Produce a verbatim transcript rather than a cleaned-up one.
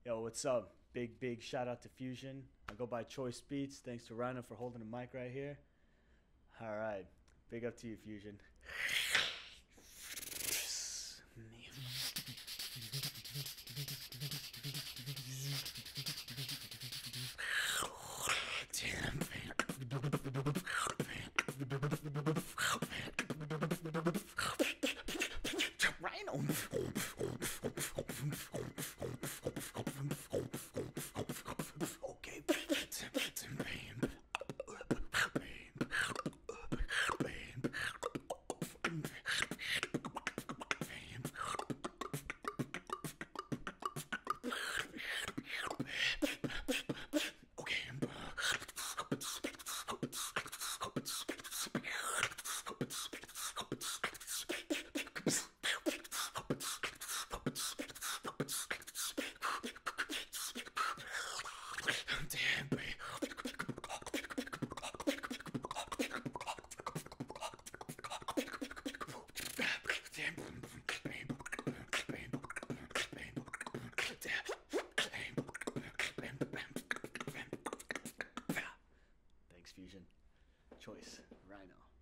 Yo, what's up? Big, big shout out to Fusion. I go by Choice Beats. Thanks to Rhino for holding the mic right here. All right. Big up to you, Fusion. Rhino. Okay. Thanks, Fusion. Choice, Rhino.